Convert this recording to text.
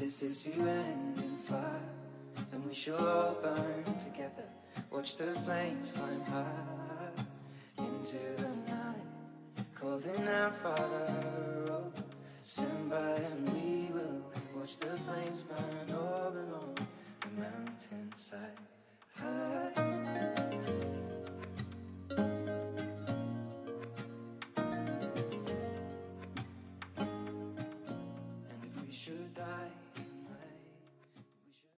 this is the end in fire, then we shall all burn together. Watch the flames climb high into the night, calling out, Father, oh, stand by and we will watch the flames burn over on the mountainside.